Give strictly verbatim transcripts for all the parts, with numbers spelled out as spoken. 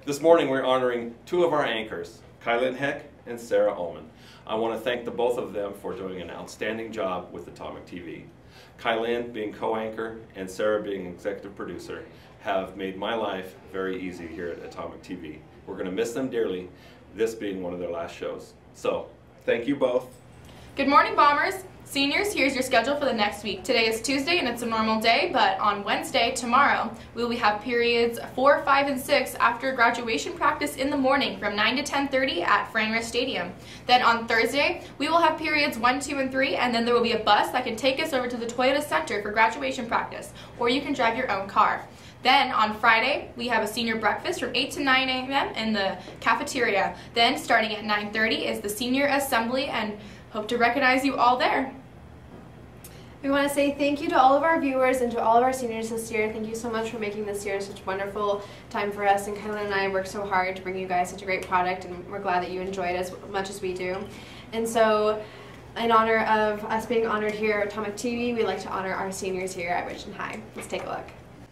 This morning we're honoring two of our anchors, Kylan Heck and Sarah Ullman. I want to thank the both of them for doing an outstanding job with Atomic T V. Kylan, being co-anchor, and Sarah, being executive producer, have made my life very easy here at Atomic T V. We're going to miss them dearly, this being one of their last shows. So, thank you both. Good morning, Bombers. Seniors, here's your schedule for the next week. Today is Tuesday and it's a normal day, but on Wednesday, tomorrow, we will have periods four, five, and six after graduation practice in the morning from nine to ten thirty at Franrish Stadium. Then on Thursday, we will have periods one, two, and three, and then there will be a bus that can take us over to the Toyota Center for graduation practice, or you can drive your own car. Then on Friday, we have a senior breakfast from eight to nine A M in the cafeteria. Then starting at nine thirty is the senior assembly, and hope to recognize you all there. We want to say thank you to all of our viewers and to all of our seniors this year. Thank you so much for making this year such a wonderful time for us. And Kylan and I worked so hard to bring you guys such a great product, and we're glad that you enjoy it as much as we do. And so, in honor of us being honored here at Atomic T V, we'd like to honor our seniors here at Richland High. Let's take a look.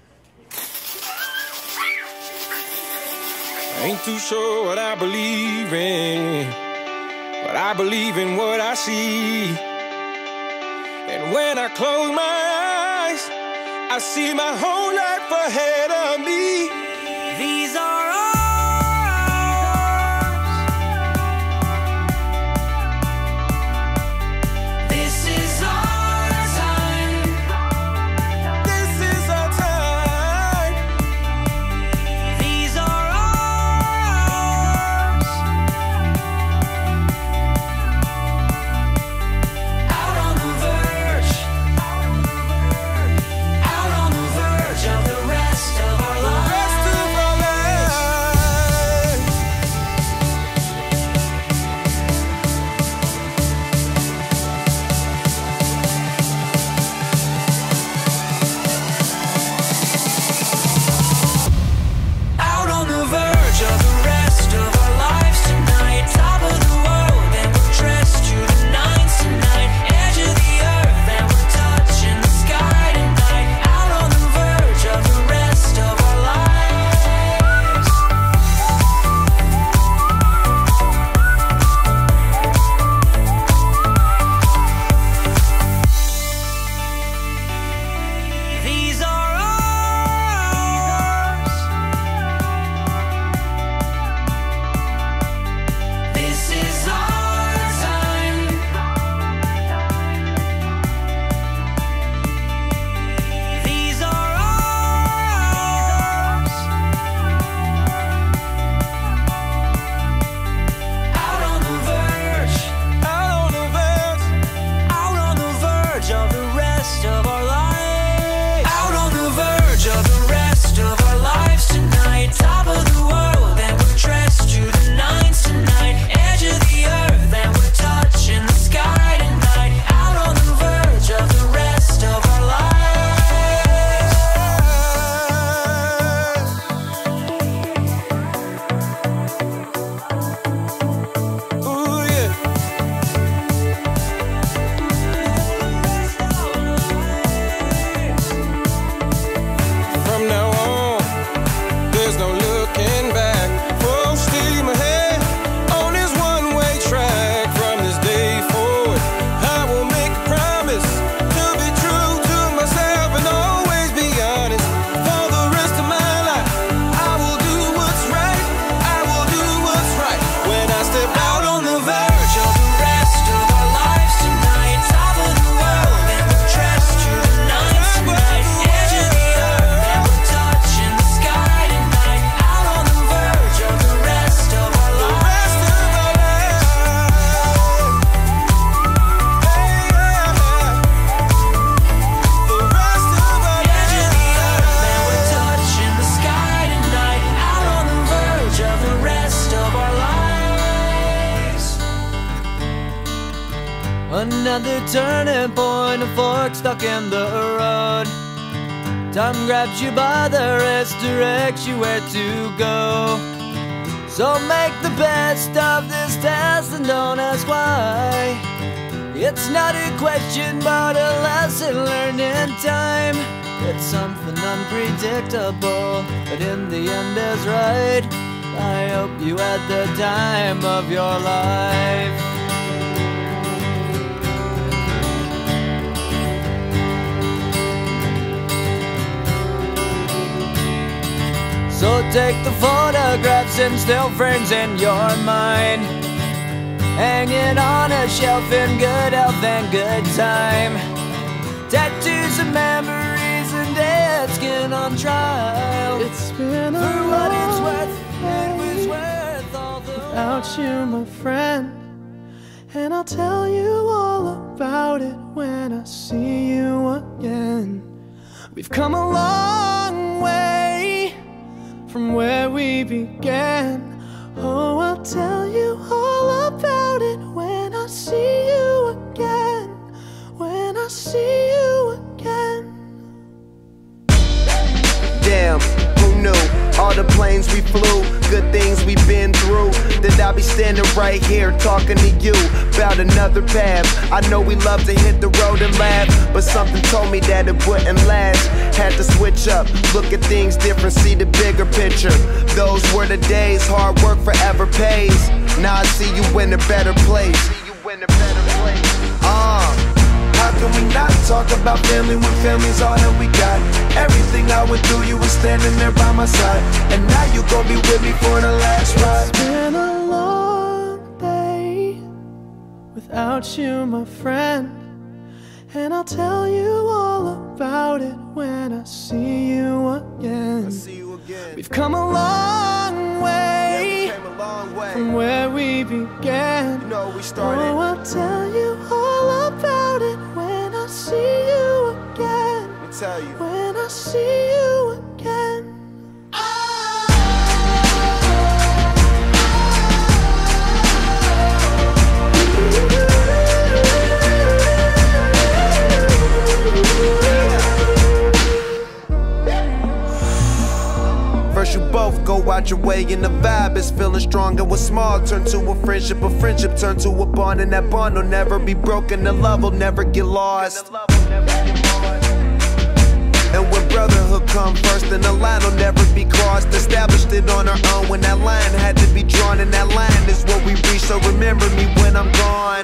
I ain't too sure what I believe in, but I believe in what I see. And when I close my eyes, I see my whole life ahead of me. These are ours. This is our time. This is our time. These are ours. Out on the verge. Out on the verge of the rest of our lives. Out on the verge of the rest of our lives tonight. Top of the world and we're dressed to the nines tonight. Edge of the earth and we're touching the sky tonight. Out on the verge of the rest of our lives. These are ours. This is our time. These are ours. Out on the verge. Out on the verge. Out on the verge of the rest of our lives. Out on the verge of the rest of our lives tonight. Top of the world and we're dressed to the nines tonight. Edge of the earth and we're touching the sky tonight. Out on the verge of the rest of our lives. Ooh, yeah. From now on, there's no looking back. Full steam ahead on this one-way track. From this day forward, I will make a promise to be true to myself and always be honest. For the rest of my life, I will do what's right. I will do what's right. When I step out on the verge of the rest of our lives tonight. Top of the world and we're dressed to the nines tonight. Edge of the earth and we're touching the sky tonight. Out on the verge of the rest of our lives. The rest of our lives. Hey, yeah. The rest of our lives. Edge of the earth and we're touching the sky tonight. Out on the verge of the rest of our lives. Another turning point, a fork stuck in the road. Time grabs you by the wrist, directs you where to go. So make the best of this test and don't ask why. It's not a question but a lesson learned in time. It's something unpredictable, but in the end is right. I hope you had the time of your life. So take the photographs and still frames in your mind, hang it on a shelf in good health and good time. Tattoos of memories and dead skin on trial. It's been a For what it's long worth, it was day worth all the without you, my friend. And I'll tell you all about it when I see you again. We've come a long way from where we began. Oh, I'll tell you all about it when I see you again. When I see you again. Damn, who knew? All the planes we flew, good things we've been through, that I'll be standing right here talking to you about another path. I know we love to hit the road and laugh, but something told me that it wouldn't last. Had to switch up, look at things different, see the bigger picture. Those were the days, hard work forever pays. Now I see you in a better place. See you in a better place. Uh How can we not talk about family when family's all that we got? Everything I went through, you were standing there by my side, and now you gon' be with me for the last ride. It's been a long day without you, my friend. And I'll tell you all about it when I see you again. I see you again. We've come a long way, Yeah, we came a long way from where we began. You know we started. Oh, I'll tell you all about it when I see you again. Let me tell you. When I see you again. First you both go out your way and the vibe is feeling strong, and what's small turn to a friendship, a friendship turn to a bond, and that bond will never be broken, the love will never get lost. And when brotherhood come first, then the line will never be crossed. Established it on our own when that line had to be drawn, and that line is what we reach, so remember me when I'm gone.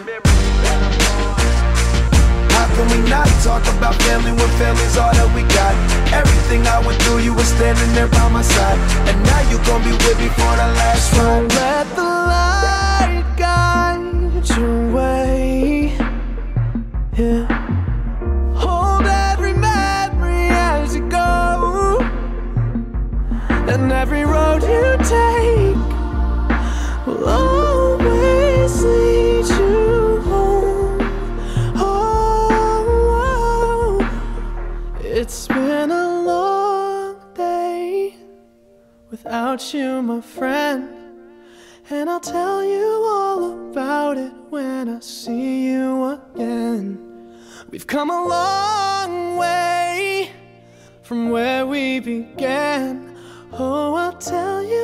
How can we not talk about family when family's all that we got? Everything I went through, you were standing there by my side, and now you gon' be with me for the last ride. Let the light guide your way. Yeah. Hold every memory as you go, and every road you take will always lead you home. Oh, it's been a long day without you, my friend. And I'll tell you all about it when I see you again. We've come a long way from where we began. Oh, I'll tell you